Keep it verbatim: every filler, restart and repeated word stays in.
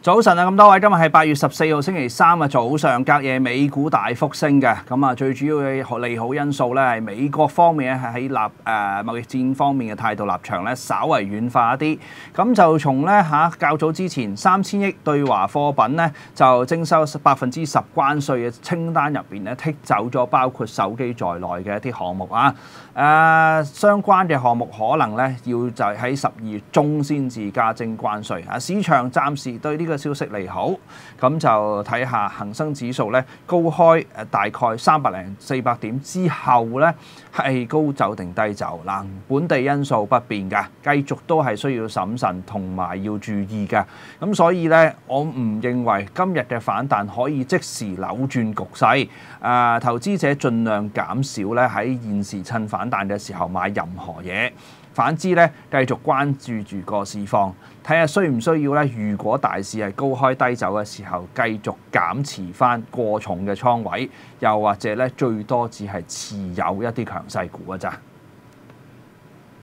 早晨啊，咁多位，今日係八月十四號星期三嘅早上，隔夜美股大幅升嘅。咁啊，最主要嘅利好因素咧係美國方面咧係喺立誒貿易戰方面嘅態度立場咧稍為軟化一啲。咁就從咧嚇較早之前三千億對華貨品咧就徵收百分之十關稅嘅清單入邊咧剔走咗包括手機在內嘅一啲項目啊。誒、呃、相關嘅項目可能咧要就喺十二月中先至加徵關稅啊。市場暫時對呢個消息利好，咁就睇下恒生指數咧高開誒大概三百零四百點之後咧係高走定低走嗱，本地因素不變㗎，繼續都係需要審慎同埋要注意㗎。咁所以咧，我唔認為今日嘅反彈可以即時扭轉局勢。誒、呃，投資者盡量減少咧喺現時趁反彈嘅時候買任何嘢。反之咧，繼續關注住個市況，睇下需唔需要咧。如果大市係高開低走嘅時候，繼續減持翻過重嘅倉位，又或者咧最多只係持有一啲強勢股㗎咋。